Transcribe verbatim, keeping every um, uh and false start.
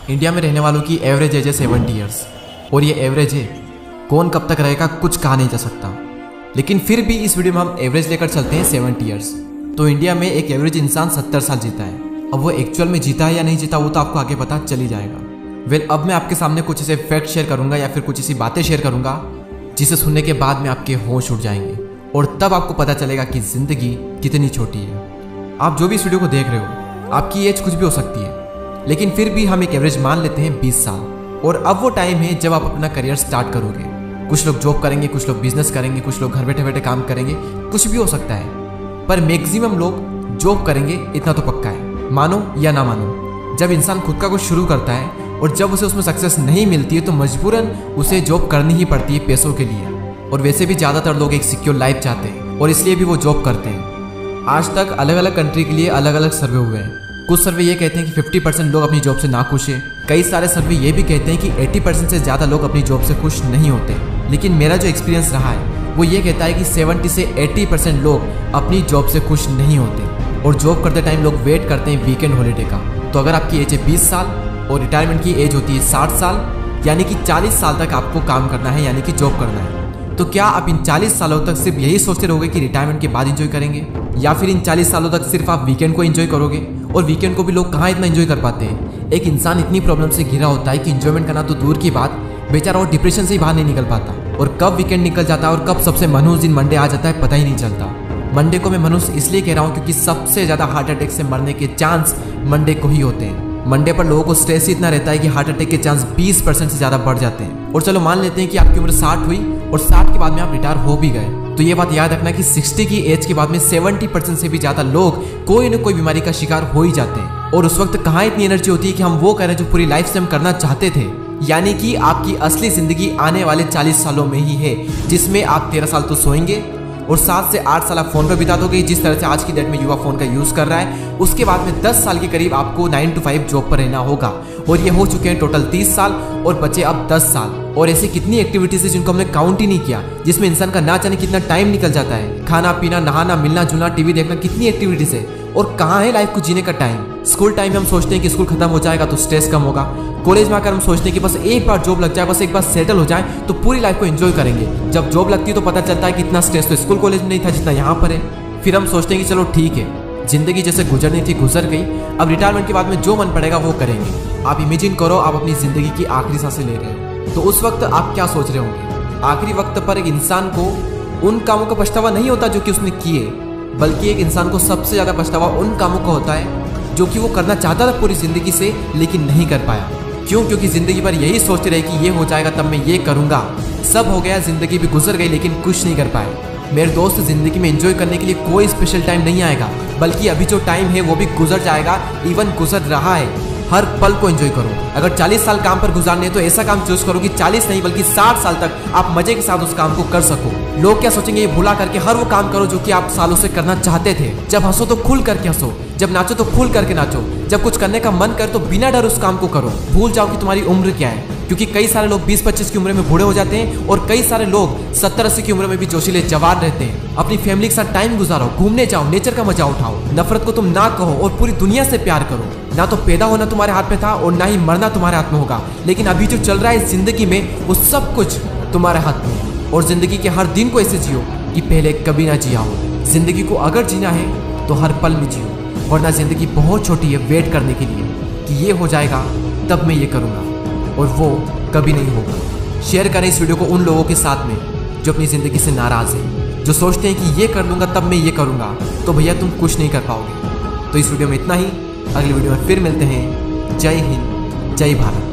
India में रहने वालों की एवरेज एज है सेवेंटी ईयर्स और ये एवरेज है, कौन कब तक रहेगा कुछ कहा नहीं जा सकता। लेकिन फिर भी इस वीडियो में हम एवरेज लेकर चलते हैं सेवेंटी ईयर्स। तो इंडिया में एक एवरेज इंसान सत्तर साल जीता है। अब वो एक्चुअल में जीता है या नहीं जीता वो तो आपको आगे पता चल ही जाएगा। वेल अब मैं आपके सामने कुछ ऐसे फैक्ट शेयर करूंगा या फिर कुछ ऐसी बातें शेयर करूंगा जिसे सुनने के बाद में आपके होश उड़ जाएंगे और तब आपको पता चलेगा कि जिंदगी कितनी छोटी है। आप जो भी इस वीडियो को देख रहे हो, आपकी एज कुछ भी हो सकती है, लेकिन फिर भी हम एक एवरेज मान लेते हैं बीस साल। और अब वो टाइम है जब आप अपना करियर स्टार्ट करोगे। कुछ लोग जॉब करेंगे, कुछ लोग बिजनेस करेंगे, कुछ लोग घर बैठे बैठे काम करेंगे, कुछ भी हो सकता है, पर मैक्सिमम लोग जॉब करेंगे, इतना तो पक्का है। मानो या ना मानो, जब इंसान खुद का कुछ शुरू करता है और जब उसे उसमें सक्सेस नहीं मिलती है तो मजबूरन उसे जॉब करनी ही पड़ती है पैसों के लिए। और वैसे भी ज़्यादातर लोग एक सिक्योर लाइफ चाहते हैं और इसलिए भी वो जॉब करते हैं। आज तक अलग अलग कंट्री के लिए अलग अलग सर्वे हुए हैं। कुछ सर्वे ये कहते हैं कि पचास परसेंट लोग अपनी जॉब से नाखुश हैं। कई सारे सर्वे ये भी कहते हैं कि अस्सी परसेंट से ज़्यादा लोग अपनी जॉब से खुश नहीं होते। लेकिन मेरा जो एक्सपीरियंस रहा है वो ये कहता है कि सत्तर से अस्सी परसेंट लोग अपनी जॉब से खुश नहीं होते और जॉब करते टाइम लोग वेट करते हैं वीकेंड हॉलीडे का। तो अगर आपकी एज है बीस साल और रिटायरमेंट की एज होती है साठ साल, यानी कि चालीस साल तक आपको काम करना है, यानी कि जॉब करना है, तो क्या आप इन चालीस सालों तक सिर्फ यही सोचते रहोगे कि रिटायरमेंट के बाद एंजॉय करेंगे, या फिर इन चालीस सालों तक सिर्फ आप वीकेंड को एंजॉय करोगे? और वीकेंड को भी लोग कहाँ इतना एंजॉय कर पाते हैं। एक इंसान इतनी प्रॉब्लम से घिरा होता है कि एंजॉयमेंट करना तो दूर की बात, बेचारा और डिप्रेशन से ही बाहर नहीं निकल पाता। और कब वीकेंड निकल जाता है और कब सबसे मनहूस दिन मंडे आ जाता है पता ही नहीं चलता। मंडे को मैं मनहूस इसलिए कह रहा हूँ क्योंकि सबसे ज़्यादा हार्ट अटैक से मरने के चांस मंडे को ही होते हैं। मंडे पर लोगों को स्ट्रेस इतना रहता है कि हार्ट अटैक के चांस बीस परसेंट से ज़्यादा बढ़ जाते हैं। और चलो मान लेते हैं कि आपकी उम्र साठ हुई और साठ के बाद में आप रिटायर हो भी गए, तो ये बात याद रखना कि साठ की एज के बाद में सत्तर परसेंट से भी ज़्यादा लोग कोई न कोई बीमारी का शिकार हो ही जाते हैं। और उस वक्त कहाँ इतनी एनर्जी होती है कि हम वो करें जो पूरी लाइफ से हम करना चाहते थे। यानी कि आपकी असली जिंदगी आने वाले चालीस सालों में ही है, जिसमें आप तेरह साल तो सोएंगे और सात से आठ साल आप फोन पर बिता दोगे, जिस तरह से आज की डेट में युवा फोन का यूज़ कर रहा है। उसके बाद में दस साल के करीब आपको नाइन टू फाइव जॉब पर रहना होगा और ये हो चुके हैं टोटल तीस साल और बचे अब दस साल। और ऐसी कितनी एक्टिविटीज है जिनको हमने काउंट ही नहीं किया, जिसमें इंसान का ना जाने कितना टाइम निकल जाता है। खाना पीना, नहाना, मिलना जुलना, टीवी देखना, कितनी एक्टिविटीज है। और कहाँ है लाइफ को जीने का टाइम। स्कूल टाइम में हम सोचते हैं कि स्कूल खत्म हो जाएगा तो स्ट्रेस कम होगा। कॉलेज में आकर हम सोचते हैं कि बस एक बार जॉब लग जाए, बस एक बार सेटल हो जाए तो पूरी लाइफ को एंजॉय करेंगे। जब जॉब लगती है तो पता चलता है कि इतना स्ट्रेस तो स्कूल कॉलेज में नहीं था जितना यहाँ पर है। फिर हम सोचते हैं कि चलो ठीक है, जिंदगी जैसे गुजरनी थी गुजर गई, अब रिटायरमेंट के बाद में जो मन पड़ेगा वो करेंगे। आप इमेजिन करो आप अपनी जिंदगी की आखिरी सांसें ले रहे हैं, तो उस वक्त आप क्या सोच रहे होंगे? आखिरी वक्त पर एक इंसान को उन कामों का पछतावा नहीं होता जो कि उसने किए, बल्कि एक इंसान को सबसे ज़्यादा पछतावा उन कामों का होता है जो कि वो करना चाहता था पूरी ज़िंदगी से लेकिन नहीं कर पाया। क्यों? क्योंकि ज़िंदगी भर यही सोचते रहे कि ये हो जाएगा तब मैं ये करूँगा। सब हो गया, ज़िंदगी भी गुजर गई लेकिन कुछ नहीं कर पाए। मेरे दोस्त, ज़िंदगी में एंजॉय करने के लिए कोई स्पेशल टाइम नहीं आएगा, बल्कि अभी जो टाइम है वो भी गुजर जाएगा, इवन गुजर रहा है। हर पल को एंजॉय करो। अगर चालीस साल काम पर गुजारने तो ऐसा काम चूज करो कि चालीस नहीं बल्कि साठ साल तक आप मजे के साथ उस काम को कर सको। लोग क्या सोचेंगे ये भूला करके हर वो काम करो जो कि आप सालों से करना चाहते थे। जब हंसो तो खुल करके हंसो, जब नाचो तो खुल करके नाचो, जब कुछ करने का मन कर तो बिना डर उस काम को करो। भूल जाओ कि तुम्हारी उम्र क्या है, क्योंकि कई सारे लोग बीस पच्चीस की उम्र में बूढ़े हो जाते हैं और कई सारे लोग सत्तर अस्सी की उम्र में भी जोशीले जवान रहते हैं। अपनी फैमिली के साथ टाइम गुजारो, घूमने जाओ, नेचर का मजा उठाओ। नफरत को तुम ना कहो और पूरी दुनिया से प्यार करो। ना तो पैदा होना तुम्हारे हाथ में था और ना ही मरना तुम्हारे हाथ में होगा, लेकिन अभी जो चल रहा है जिंदगी में वो सब कुछ तुम्हारे हाथ में। और जिंदगी के हर दिन को ऐसे जियो कि पहले कभी ना जिया हो। जिंदगी को अगर जीना है तो हर पल में जियो, वरना जिंदगी बहुत छोटी है वेट करने के लिए कि ये हो जाएगा तब मैं ये करूँगा, और वो कभी नहीं होगा। शेयर करें इस वीडियो को उन लोगों के साथ में जो अपनी ज़िंदगी से नाराज़ हैं, जो सोचते हैं कि ये कर लूँगा तब मैं ये करूँगा, तो भैया तुम कुछ नहीं कर पाओगे। तो इस वीडियो में इतना ही, अगली वीडियो में फिर मिलते हैं। जय हिंद, जय भारत।